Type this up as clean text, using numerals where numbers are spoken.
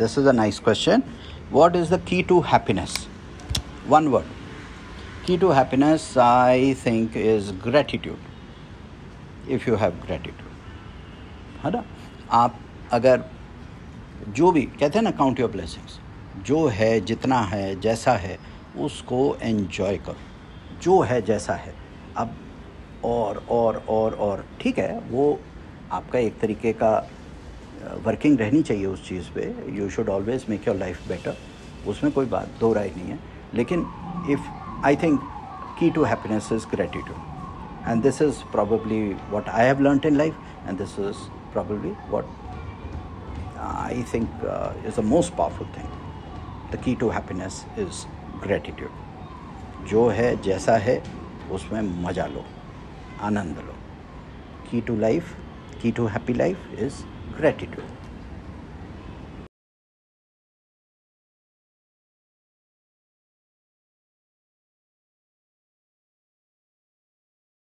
this is a nice question. What is the key to happiness? One word. Key to happiness, I think, is gratitude. If you have gratitude, है ना, आप अगर जो भी कहते हैं ना, काउंट योर ब्लेसिंग्स, जो है, जितना है, जैसा है, उसको एंजॉय करो. जो है जैसा है, अब और ठीक है, वो आपका एक तरीके का वर्किंग रहनी चाहिए उस चीज़ पे. You should always make your life better, उसमें कोई बात दो राय नहीं है. लेकिन if I think key to happiness is gratitude, and this is probably what I have learnt in life, and this is probably what I think is the most powerful thing. The key to happiness is gratitude. जो है जैसा है उसमें मज़ा लो, आनंद लो. Key to life, key to happy life is gratitude.